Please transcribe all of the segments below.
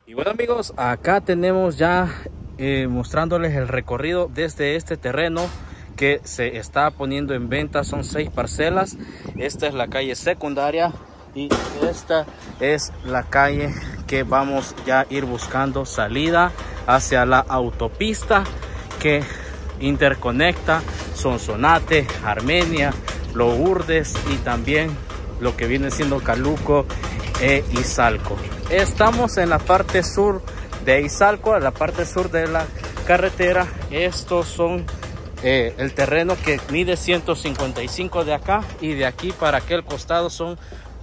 Y bueno amigos, acá tenemos ya mostrándoles el recorrido desde este terreno que se está poniendo en venta. Son 6 parcelas. Esta es la calle secundaria y esta es la calle que vamos ya a ir buscando salida hacia la autopista que interconecta Sonsonate, Armenia, Lourdes y también lo que viene siendo Caluco e Izalco. Estamos en la parte sur de Izalco, en la parte sur de la carretera. Estos son el terreno que mide 155 de acá, y de aquí para aquel costado son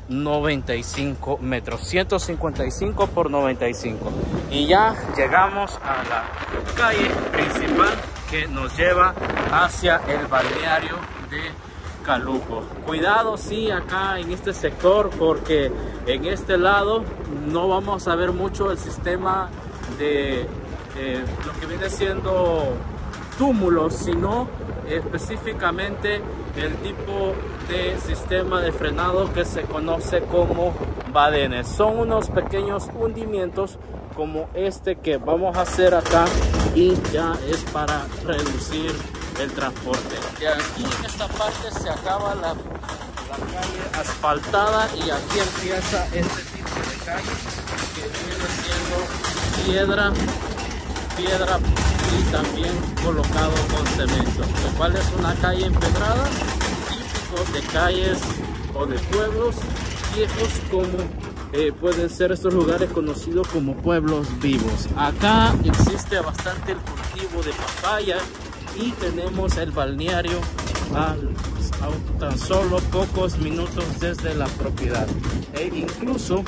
95 metros, 155 por 95. Y ya llegamos a la calle principal que nos lleva hacia el balneario de Caluco. Cuidado sí acá en este sector, porque en este lado no vamos a ver mucho el sistema de lo que viene siendo túmulos, sino específicamente el tipo de sistema de frenado que se conoce como badenes. Son unos pequeños hundimientos como este que vamos a hacer acá, y ya es para reducir el transporte. De aquí en esta parte se acaba la calle asfaltada y aquí empieza este tipo de calle que viene siendo piedra y también colocado con cemento, lo cual es una calle empedrada, típico de calles o de pueblos viejos, como pueden ser estos lugares conocidos como pueblos vivos. Acá existe bastante el cultivo de papaya y tenemos el balneario a tan solo pocos minutos desde la propiedad. E incluso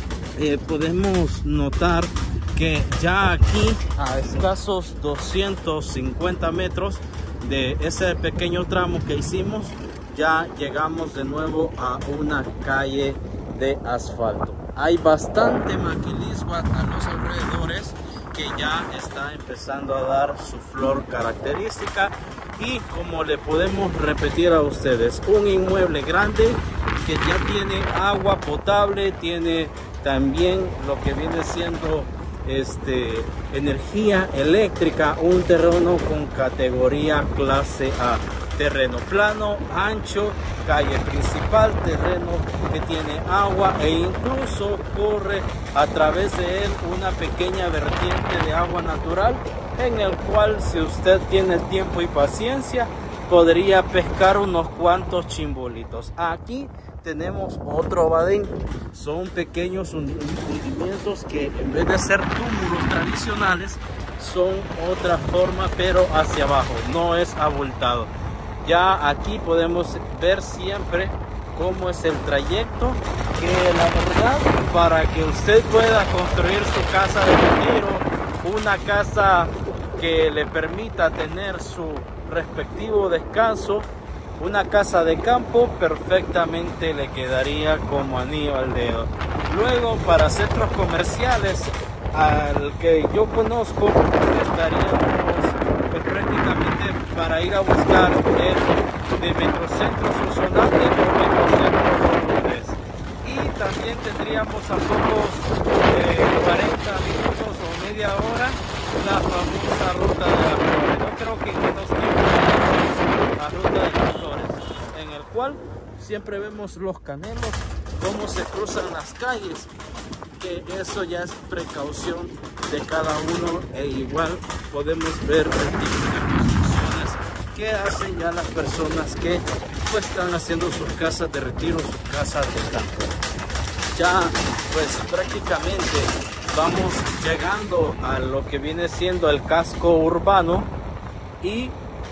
podemos notar que ya aquí, a escasos 250 metros de ese pequeño tramo que hicimos, ya llegamos de nuevo a una calle de asfalto. Hay bastante maquilismo a los alrededores que ya está empezando a dar su flor característica, y como le podemos repetir a ustedes, un inmueble grande que ya tiene agua potable, tiene también lo que viene siendo energía eléctrica, un terreno con categoría clase A, terreno plano, ancho, calle principal, terreno que tiene agua e incluso corre a través de él una pequeña vertiente de agua natural, en el cual, si usted tiene tiempo y paciencia, podría pescar unos cuantos chimbolitos. Aquí tenemos otro badén. Son pequeños hundimientos que, en vez de ser túmulos tradicionales, son otra forma, pero hacia abajo, no es abultado. Ya aquí podemos ver siempre cómo es el trayecto, que la verdad, para que usted pueda construir su casa de retiro, una casa que le permita tener su respectivo descanso, una casa de campo, perfectamente le quedaría como anillo al dedo. Luego, para centros comerciales, al que yo conozco, estaríamos pues prácticamente para ir a buscar el de Metrocentro Sonsonate o Metrocentro Lourdes. Y también tendríamos a pocos 40 minutos o media hora la famosa ruta de las flores. Yo creo que en menos tiempo la ruta de las flores, en el cual siempre vemos los canelos, cómo se cruzan las calles, que eso ya es precaución de cada uno, e igual podemos ver el tipo de construcciones que hacen ya las personas que pues están haciendo sus casas de retiro, sus casas de campo. Ya pues prácticamente vamos llegando a lo que viene siendo el casco urbano y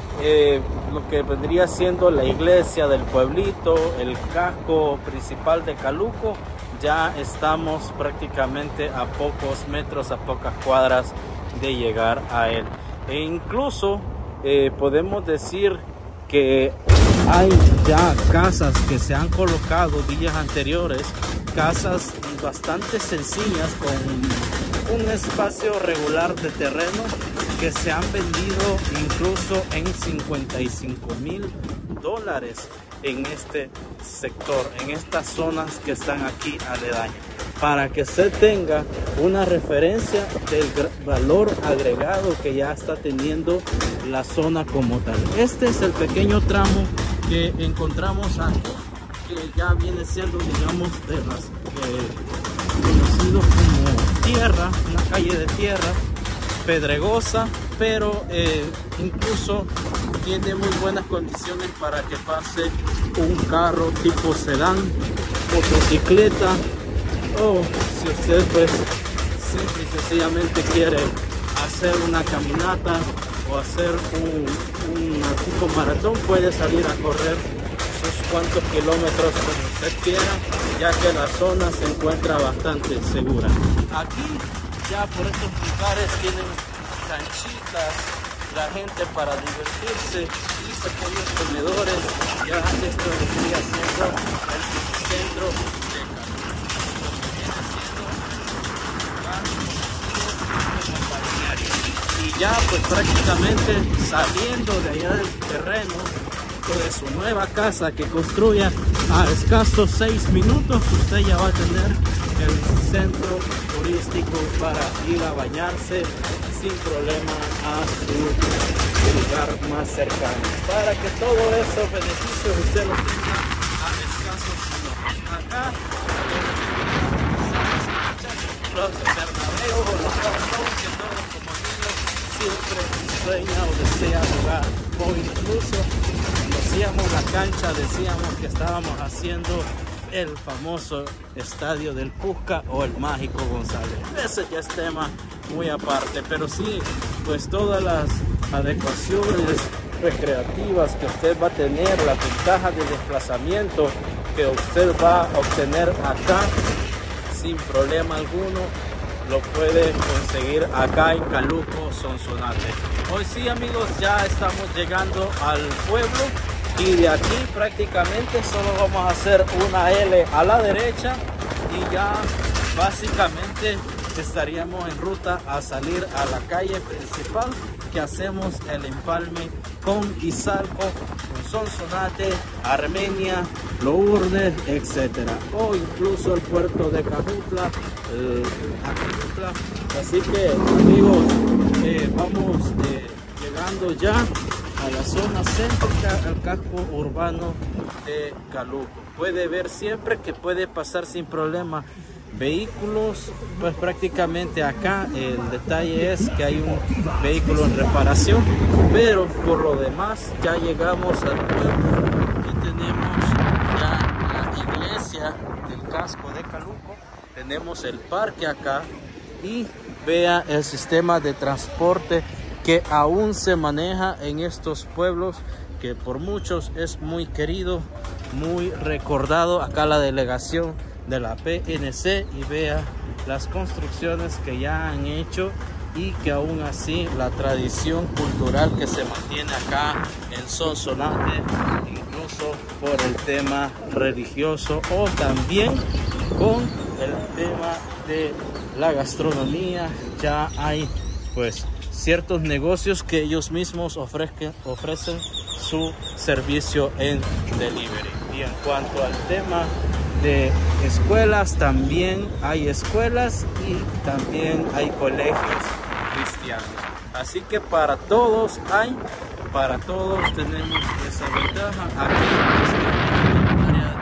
lo que vendría siendo la iglesia del pueblito, el casco principal de Caluco. Ya estamos prácticamente a pocos metros, a pocas cuadras de llegar a él. E incluso podemos decir que hay ya casas que se han colocado días anteriores, casas bastante sencillas con un espacio regular de terreno, que se han vendido incluso en $55,000 en este sector, en estas zonas que están aquí aledañas. para que usted tenga una referencia del valor agregado que ya está teniendo la zona como tal. Este es el pequeño tramo que encontramos aquí, que ya viene siendo, digamos, de las conocido como tierra, una calle de tierra pedregosa, pero incluso tiene muy buenas condiciones para que pase un carro tipo sedán, motocicleta, o si usted pues simple y sencillamente quiere hacer una caminata o hacer un tipo maratón, puede salir a correr sus cuantos kilómetros como usted quiera, ya que la zona se encuentra bastante segura. Aquí ya por estos lugares tienen canchitas, la gente para divertirse y pequeños comedores. Ya esto vendría siendo el centro de Cali. Y ya pues prácticamente saliendo de allá del terreno de su nueva casa que construya a escasos 6 minutos, usted ya va a tener el centro turístico para ir a bañarse sin problema a su lugar más cercano, para que todos esos beneficios usted los tenga a escasos minutos. Acá los Bernabéu o los Camp que todos como niños siempre sueña o desea jugar, o incluso decíamos la cancha, decíamos que estábamos haciendo el famoso estadio del Cusca o el Mágico González. Ese ya es tema muy aparte, pero sí, pues todas las adecuaciones recreativas que usted va a tener, las ventajas de desplazamiento que usted va a obtener acá sin problema alguno, lo puede conseguir acá en Caluco, Sonsonate. Hoy sí, amigos, ya estamos llegando al pueblo. Y de aquí prácticamente solo vamos a hacer una L a la derecha y ya básicamente estaríamos en ruta a salir a la calle principal, que hacemos el empalme con Izalco, con Sonsonate, Armenia, Lourdes, etcétera, o incluso el puerto de Cajutla, Acajutla. Así que, amigos, vamos llegando ya a la zona céntrica, al casco urbano de Caluco. Puede ver siempre que puede pasar sin problema vehículos, pues prácticamente acá el detalle es que hay un vehículo en reparación, pero por lo demás ya llegamos al pueblo y tenemos ya la iglesia del casco de Caluco, tenemos el parque acá y vea el sistema de transporte que aún se maneja en estos pueblos, que por muchos es muy querido, muy recordado. Acá la delegación de la PNC, y vea las construcciones que ya han hecho y que aún así la tradición cultural que se mantiene acá en Sonsonate, incluso por el tema religioso o también con el tema de la gastronomía. Ya hay pues ciertos negocios que ellos mismos ofrecen su servicio en delivery. Y en cuanto al tema de escuelas, también hay escuelas y también hay colegios cristianos. Así que para todos hay, para todos tenemos esa ventaja. Aquí está el área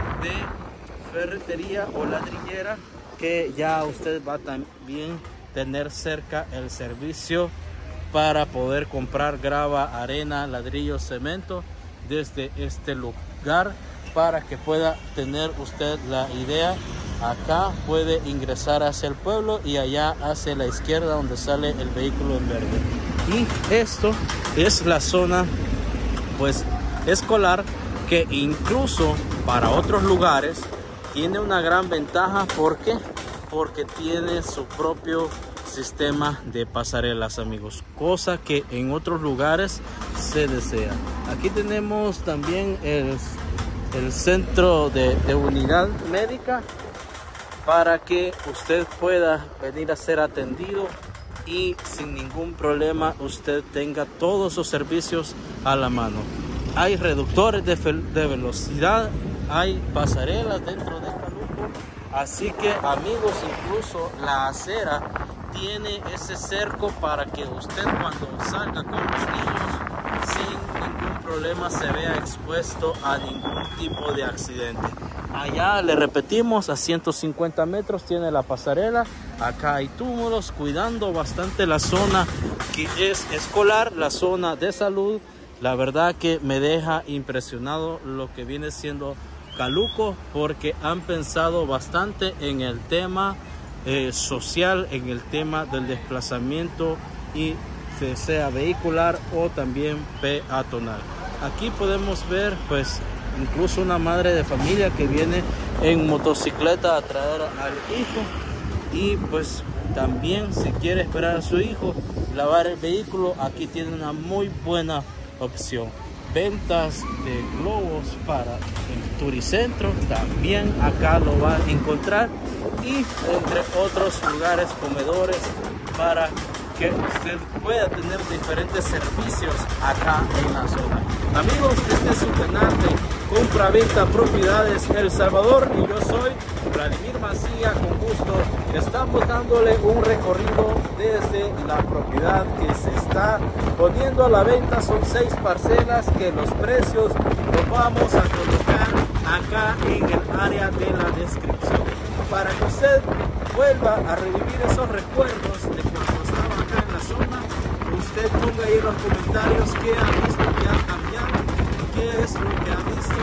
de ferretería o ladrillera, que ya usted va también tener cerca el servicio para poder comprar grava, arena, ladrillo, cemento desde este lugar, para que pueda tener usted la idea. Acá puede ingresar hacia el pueblo y allá hacia la izquierda donde sale el vehículo en verde. Y esto es la zona pues escolar, que incluso para otros lugares tiene una gran ventaja. ¿Por qué? Porque tiene su propio sistema de pasarelas, amigos, cosa que en otros lugares se desea. Aquí tenemos también el centro de unidad médica, para que usted pueda venir a ser atendido y sin ningún problema usted tenga todos sus servicios a la mano. Hay reductores de velocidad, hay pasarelas dentro de Caluco Así que amigos, incluso la acera tiene ese cerco para que usted cuando salga con los niños sin ningún problema se vea expuesto a ningún tipo de accidente. Allá le repetimos, a 150 metros tiene la pasarela. Acá hay túmulos, cuidando bastante la zona que es escolar, la zona de salud. La verdad que me deja impresionado lo que viene siendo Caluco, porque han pensado bastante en el tema social, en el tema del desplazamiento, y sea vehicular o también peatonal. Aquí podemos ver pues incluso una madre de familia que viene en motocicleta a traer al hijo, y pues también si quiere esperar a su hijo lavar el vehículo, aquí tiene una muy buena opción. Ventas de globos para el Turicentro también acá lo va a encontrar, y entre otros lugares, comedores, para que usted pueda tener diferentes servicios acá en la zona. Amigos, este es su canal de compra-venta propiedades El Salvador, y yo soy Vladimir Mancilla. Con gusto estamos dándole un recorrido desde la propiedad que se está poniendo a la venta. Son 6 parcelas que los precios los vamos a colocar acá en el área de la descripción, para que usted vuelva a revivir esos recuerdos de cuando estaba acá en la zona. Usted ponga ahí en los comentarios qué ha visto que ha cambiado, qué es lo que ha visto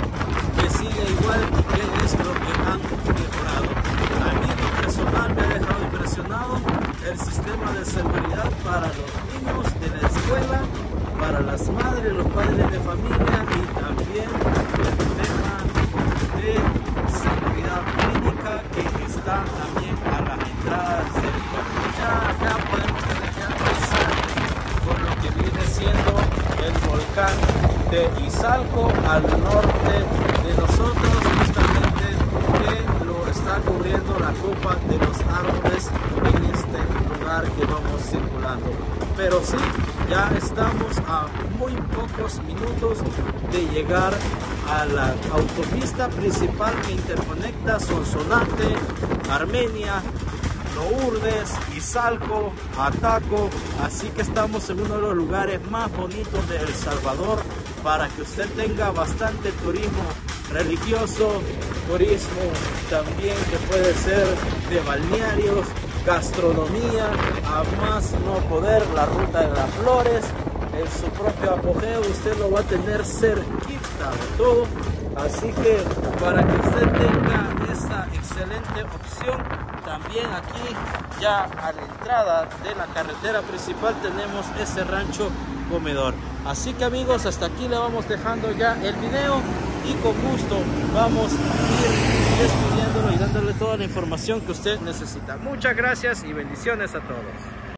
que sigue igual y qué es lo que han mejorado. A mí en lo personal me ha dejado impresionado el sistema de seguridad para los niños de la escuela, para las madres, los padres de familia, y también el tema de seguridad clínica que está también a las entradas del pueblo. Ya acá podemos tener ya paisajes por lo que viene siendo el volcán de Izalco al norte de nosotros, justamente que lo está cubriendo la copa de los árboles en este lugar que vamos circulando. Pero sí, ya estamos a muy pocos minutos de llegar a la autopista principal que interconecta Sonsonate, Armenia, Lourdes, Izalco, Ataco. Así que estamos en uno de los lugares más bonitos de El Salvador, para que usted tenga bastante turismo religioso, turismo también que puede ser de balnearios, gastronomía, a más no poder, la ruta de las flores en su propio apogeo, usted lo va a tener cerquita de todo. Así que para que usted tenga esa excelente opción, también aquí ya a la entrada de la carretera principal tenemos ese rancho comedor. Así que amigos, hasta aquí le vamos dejando ya el video, y con gusto vamos a ir despidiéndolo y dándole toda la información que usted necesita. Muchas gracias y bendiciones a todos.